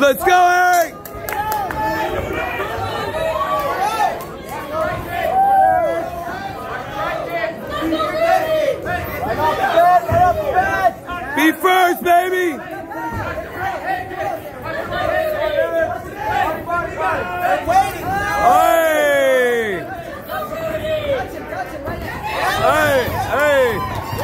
Let's go, Eric! Be first, baby! Hey! Hey! Hey!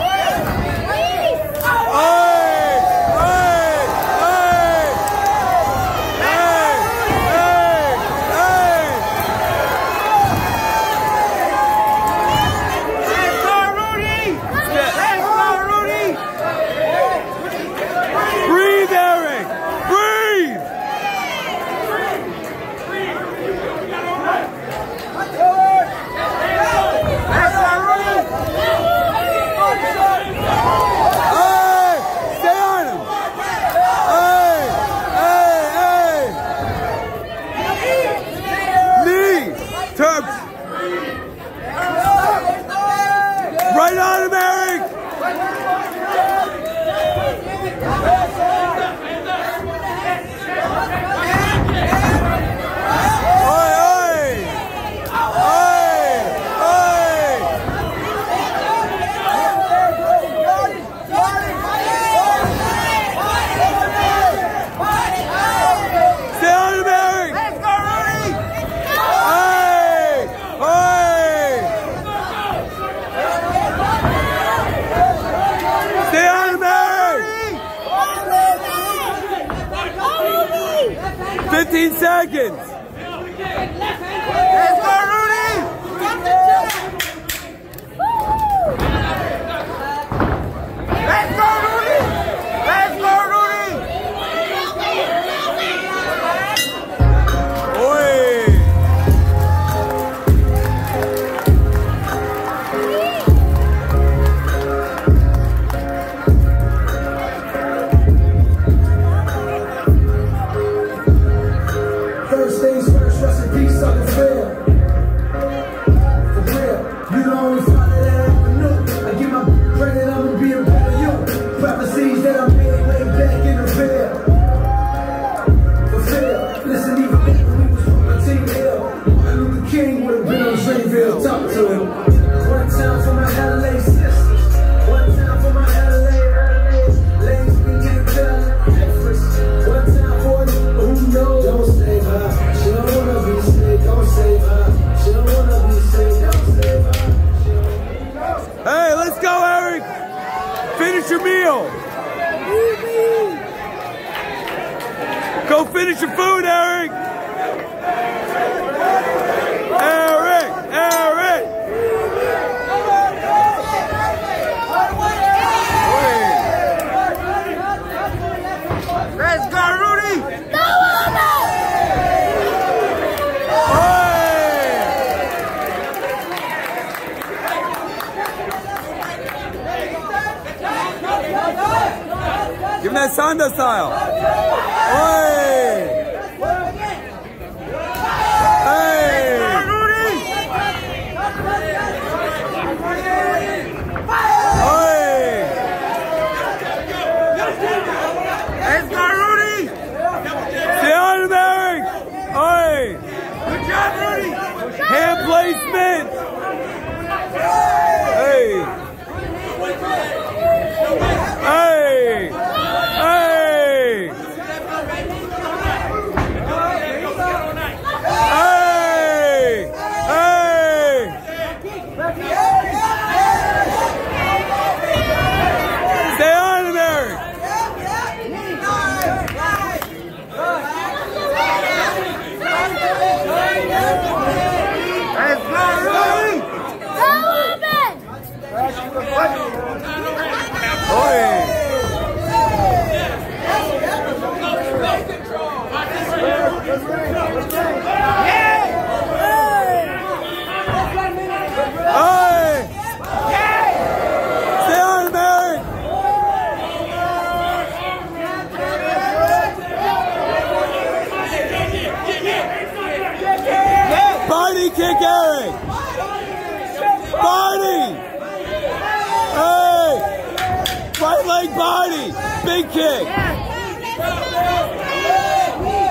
Right on him, Eric! Seconds. Let's go, Rudy! Let's go, Rudy! Let's go, Rudy! Hey, let's go, Eric! Finish your meal! Go finish your food, Eric! Eric! Eric! Let's go, Rudy! Give him that Sanda style. Hey! Hey! Let's go, Rudy! Stay on him, Eric! Hey! Good job, Rudy! Hand placement! Hey! Hey! Hey! Stay on him, Eric! Let's go, Rudy! Body kick, Eric! Body! Hey! Right leg body! Big kick!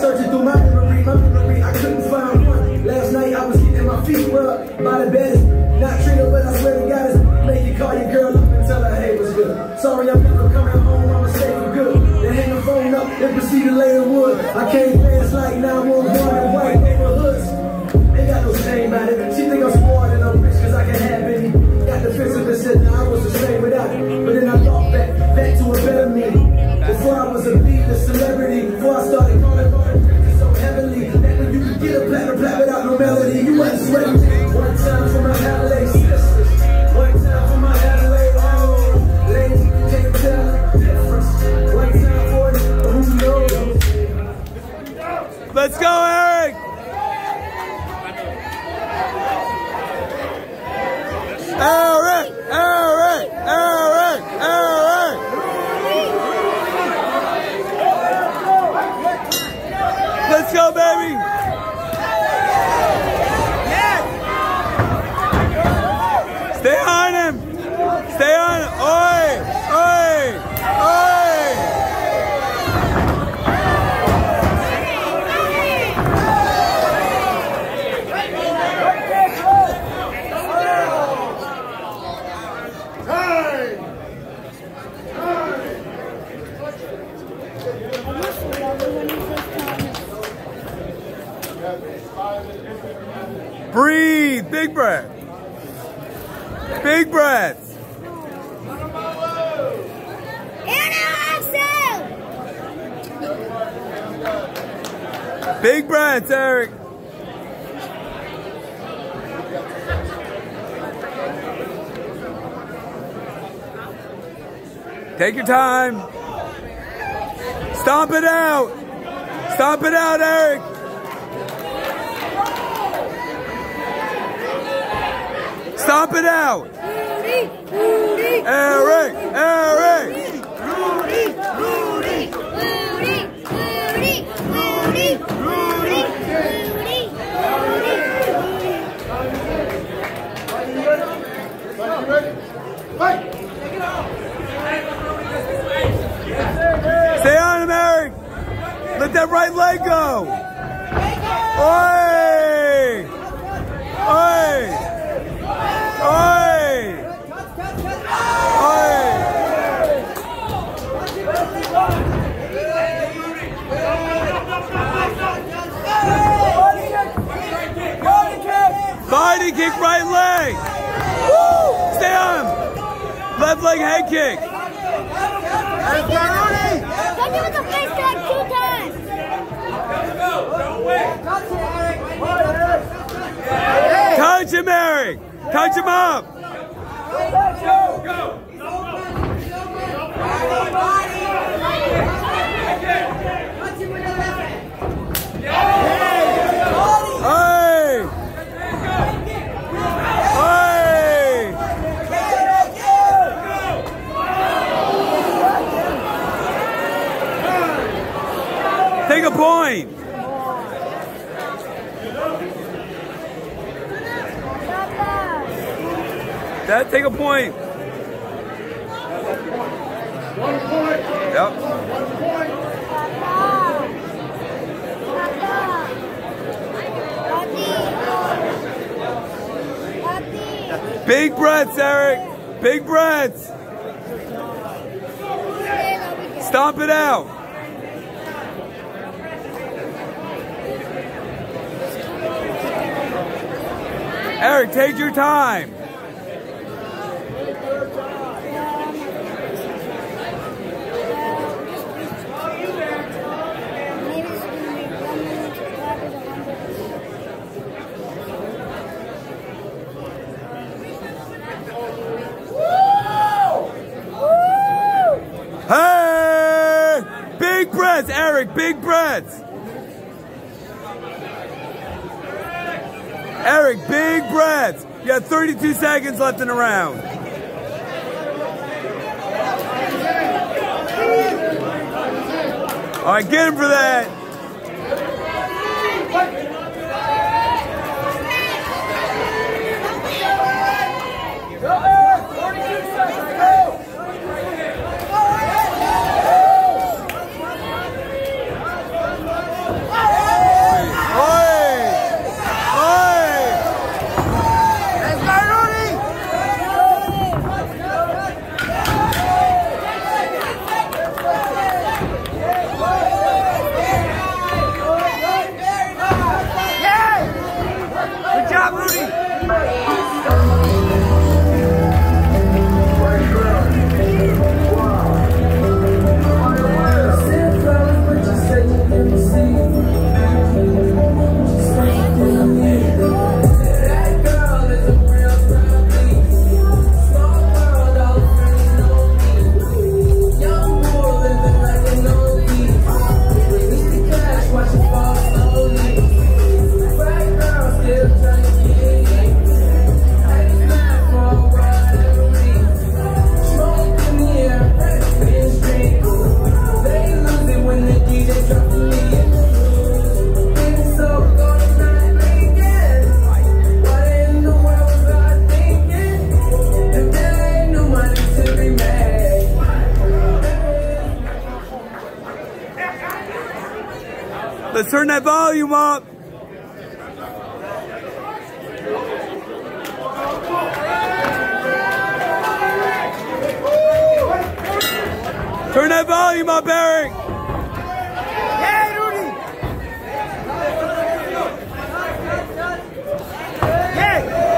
Searching through my memory, I couldn't find one. Last night I was getting my feet rubbed by the bed. Not Trina, but I swear to God, it's make you call your girl up and tell her, hey, what's good? Sorry, I'm never coming home, I'ma stay for good. Then hang the phone up and proceed to lay the wood. I came fast like 911 in white neighborhoods. Ain't got no shame about it. She think I'm smart and I'm rich cause I can have any. Got defensive and said that I was the same without it. But then I thought back to a better me. Before I was a B-list celebrity, before I started calling pictures so heavily, that when you could get a platinum plat without no melody, you wasn't sweating. One time for my LA sisters, one time for my LA ladies, you can't tell the difference. One time for it, who knows? Let's go, Eric! Eric! Eric! Eric! Eric! Let's go, baby! Yes! Stay on him! Stay on him! Oi! Oi! Oi! Breathe, big breath. Big breaths. Big breaths, Eric. Take your time. Stomp it out. Stomp it out, Eric. Stomp it out! Rudy! Rudy! Eric! Eric! Rudy! Rudy! Rudy! Rudy! Rudy! Rudy! Stay on him, Eric! Let that right leg go! Oi! Oi! Oi! Oi! Body kick, right leg! Woo! Stay on him! Left leg head kick! Don't give it the face tag 2 times! Touch him, Eric! Touch him up! Go! Hey! Hey! Take a point! That, take a point. 1 point. Yep. 1 point. Big breaths, Eric. Big breaths. Stomp it out. Eric, take your time. Hey! Big breaths, Eric, big breaths. Eric, big breaths. You got 32 seconds left in the round. All right, get him for that. turn that volume up. Turn that volume up, Eric. Yeah, Rudy. Yeah.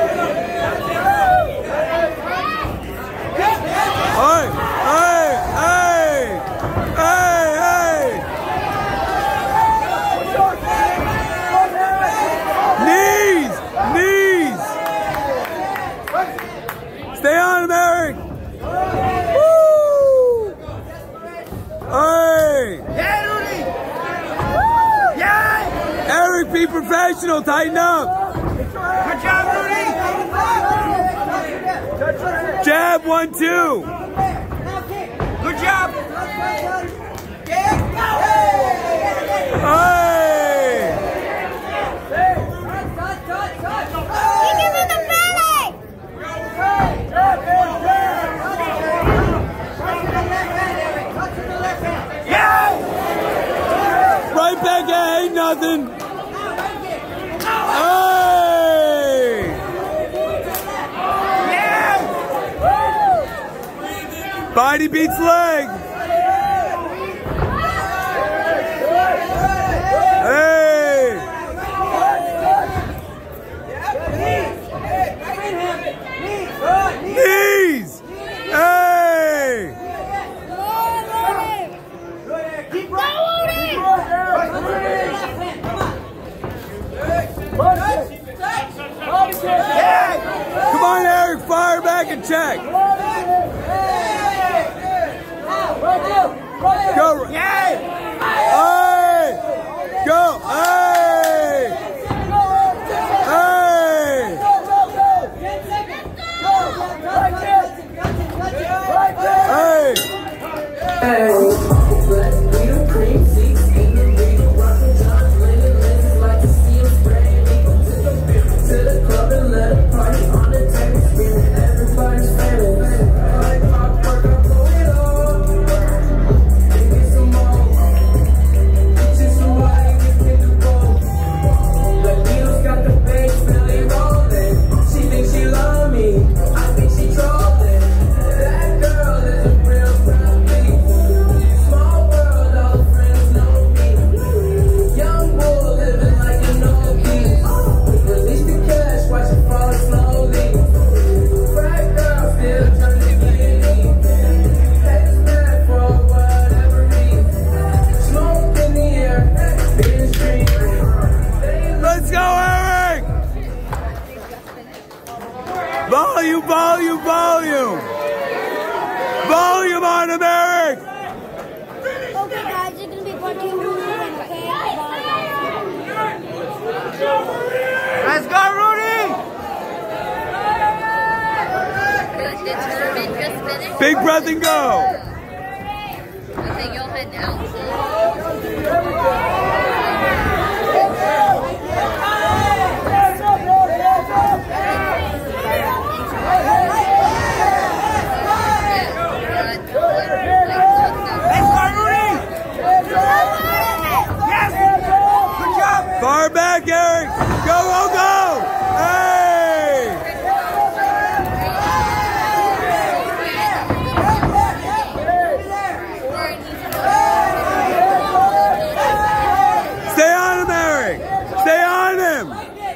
Hey, hey, hey, hey, hey. Knees, knees. Stay on him, Eric. Hey! Yeah, Rudy! Yeah! Eric, be professional. Tighten up. Good job, Rudy! Jab, 1, 2. Good job! Hey! Right back at ain't nothing. Hey! Yeah! Body beats leg. Hey! Knees! Hey! Come on, Eric, fire back and check. Go. Yeah! Hey! Go. Hey! Hey! Hey! Volume, volume, volume! Volume on him, Eric! Okay, guys, it's gonna be part 2. Okay? Let's go, Rudy! Did tournament just finish? Big breath and go! Okay, you'll head out. Far back, Eric! Go, go, go! Hey! Stay on him, Eric! Stay on him!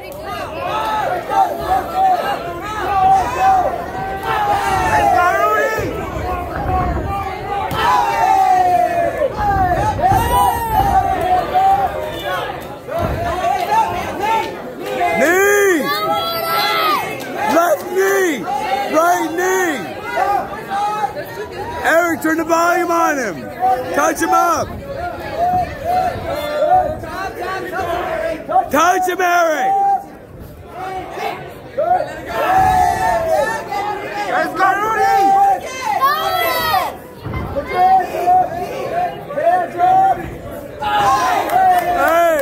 Let's go, Rudy! Knee! Left knee! Right knee! Eric, turn the volume on him! Touch him up! Touch him, Eric! Let's go, Rudy! Hey!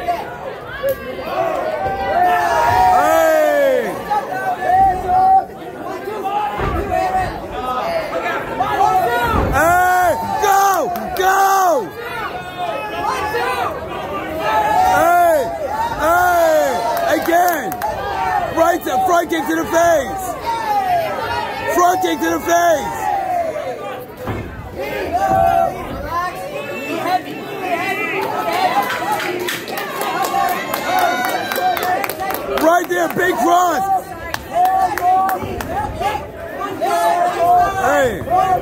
Hey! Hey! Go! Go! front kick to the face. Front kick to the face. Right there, big cross. Hey.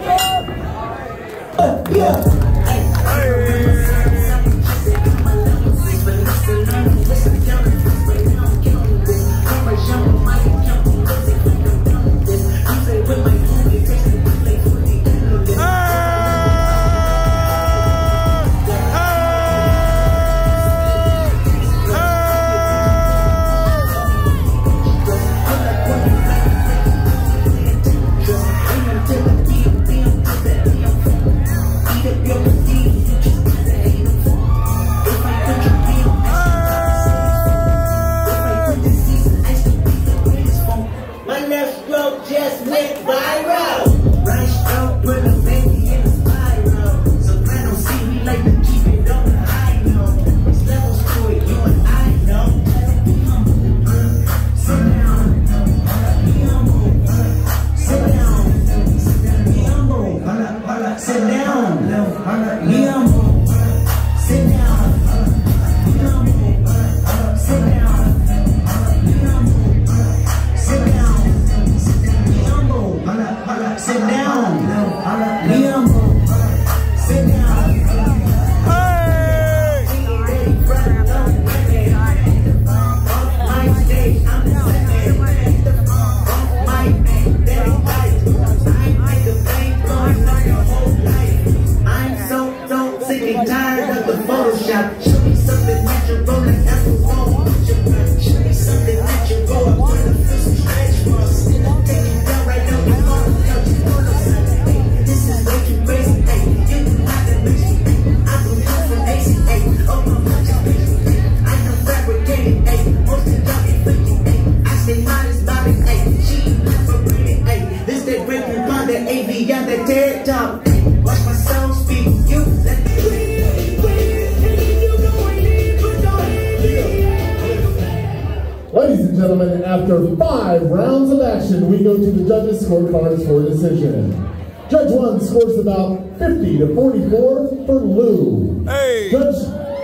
Ladies and gentlemen, after 5 rounds of action, we go to the judges' scorecards for a decision. Judge 1 scores about 50 to 44 for Liu. Hey. Judge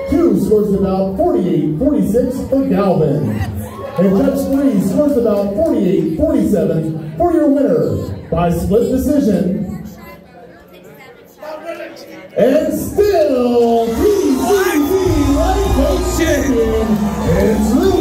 2 scores about 48-46 for Galvin. And Judge 3 scores about 48-47 for your winner by split decision. And still, TCB Light Champion, it's Liu.